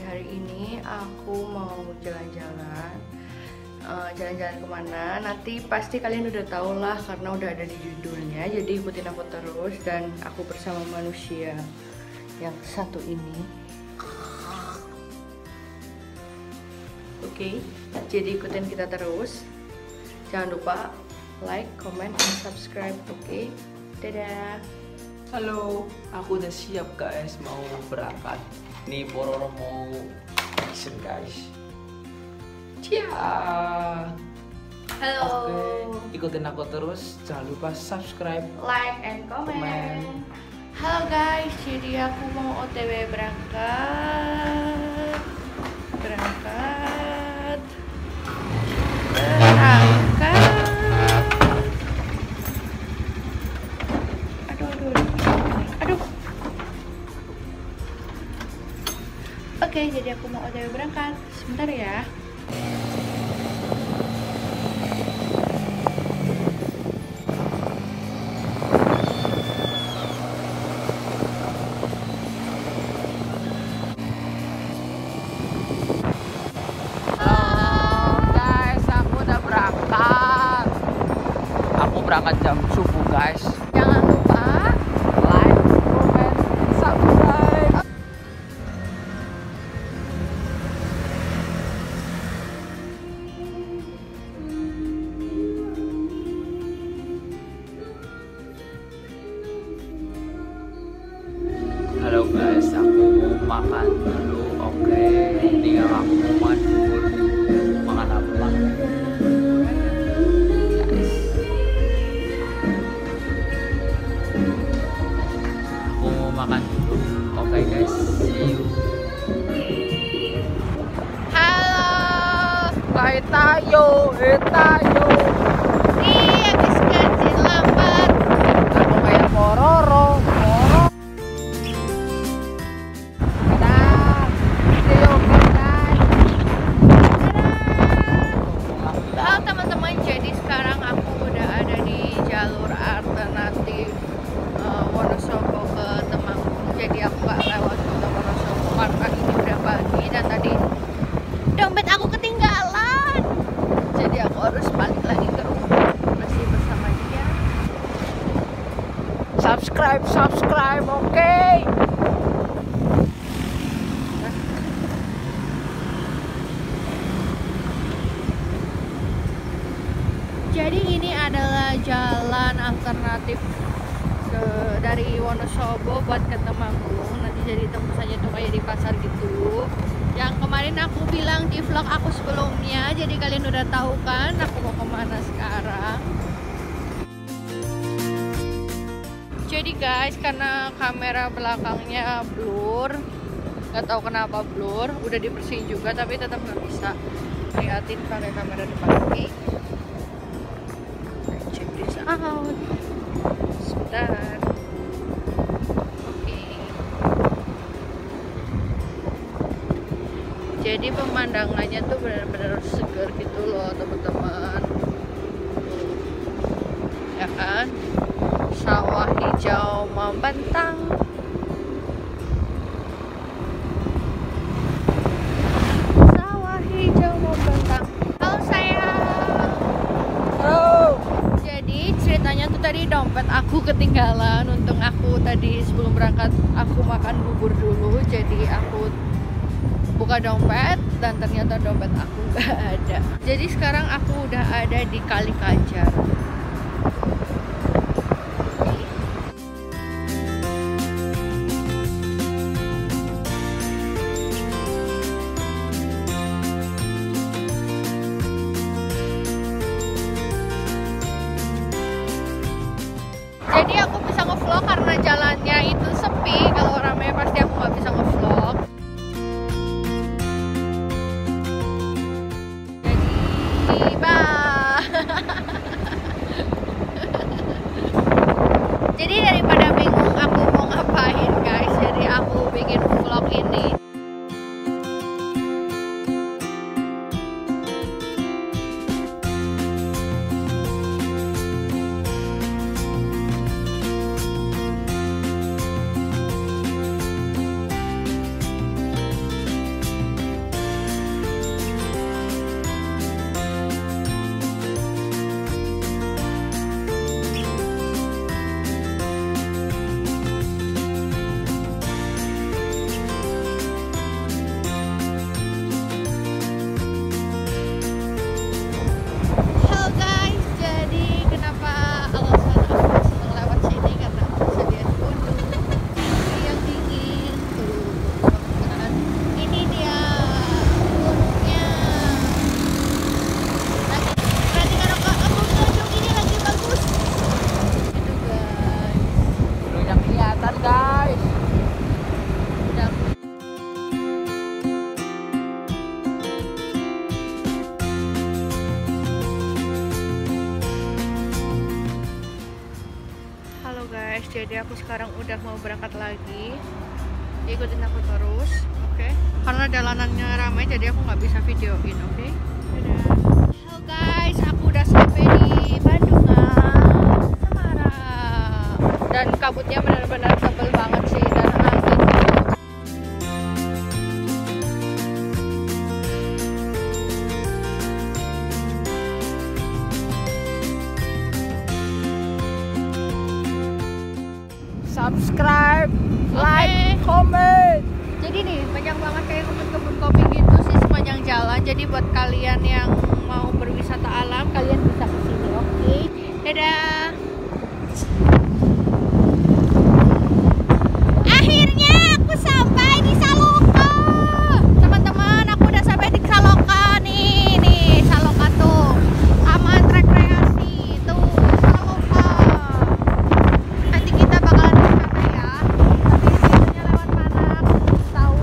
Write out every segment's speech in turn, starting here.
hari ini aku mau jalan-jalan. Jalan-jalan kemana? Nanti pasti kalian udah tau lah karena udah ada di judulnya. Jadi ikutin aku terus dan aku bersama manusia yang satu ini. Oke, jadi ikutin kita terus. Jangan lupa like, comment, dan subscribe. Oke, dadah. Halo, aku udah siap guys, mau berangkat. Nih Pororo mau action guys. Cia. Halo. Oke, ikutin aku terus. Jangan lupa subscribe, Like and comment. Halo guys, jadi aku mau OTW berangkat. Aduh. Oke, jadi aku mau OTW berangkat. Sebentar ya. Berangkat jam subuh guys. Jangan lupa like, comment, subscribe. Halo guys, aku mau makan dulu. Oke, tinggal aku mau makan apa? Makan dulu. Oke guys, see you. halo. Tayo. Iya, habis kerja lambat. Aku kayak Pororo. Halo teman-teman, jadi sekarang aku udah ada di jalur alternatif Wonosobo ke Temanggung. Jadi aku gak lewat kota Wonosobo karena ini udah pagi dan tadi dompet aku ketinggalan. Jadi aku harus balik lagi ke rumah. Masih bersama dia. Subscribe, oke. Jadi ini adalah jalan alternatif dari Wonosobo buat ke Temanggung. Nanti jadi tembus aja tuh kayak di pasar gitu. Yang kemarin aku bilang di vlog aku sebelumnya, jadi kalian udah tahu kan aku mau kemana sekarang. Jadi guys, karena kamera belakangnya blur, nggak tahu kenapa blur, udah dibersihin juga tapi tetap nggak bisa liatin pakai kamera depan. Oke. Check this out. Sebentar. Oke. Jadi pemandangannya tuh benar-benar seger gitu loh teman-teman. Ya kan? Sawah hijau membentang. Sawah hijau membentang. Halo sayang. Halo. Jadi ceritanya tuh tadi dompet aku ketinggalan. Untung aku tadi sebelum berangkat aku makan bubur dulu. Jadi aku buka dompet dan ternyata dompet aku gak ada. Jadi sekarang aku udah ada di Kali Kajar. Jadi aku bisa ngevlog karena jalannya itu sepi. Kalau ramai pasti aku nggak bisa ngevlog. Jadi bye. jadi aku sekarang udah mau berangkat lagi. Ikutin aku terus, oke? Karena jalanannya ramai, jadi aku nggak bisa videoin, oke? Dadah. Halo guys, aku udah sampai di Bandung, Semarang. Dan kabutnya benar-benar tebel banget sih, dan angin. Subscribe, like, comment. Jadi nih banyak banget kayak kebun-kebun kopi gitu sih sepanjang jalan. Jadi buat kalian yang mau berwisata alam, kalian bisa ke sini, oke? Dadah. Akhirnya aku sampai di Saloka. Teman-teman, aku udah sampai di Saloka nih. Nih, Saloka tuh. Taman rekreasi tuh, Saloka. Nanti kita bakalan ke sana ya. Tapi pintunya lewat mana? Aku belum tahu.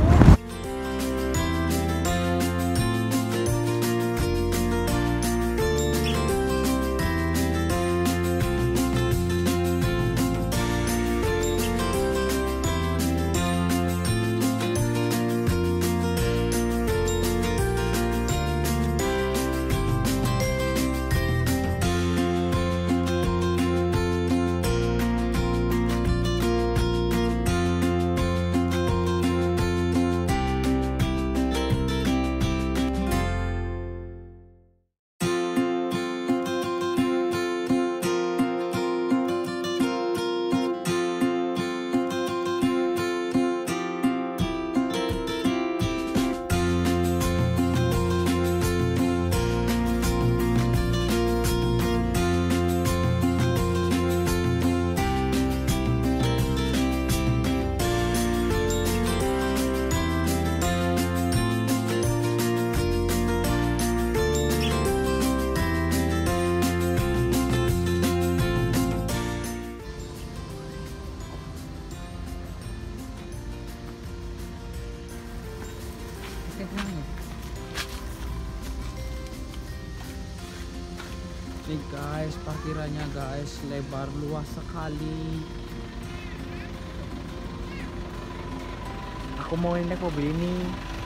Nih guys, parkirannya guys, lebar luas sekali. Aku mau naik mobil ini.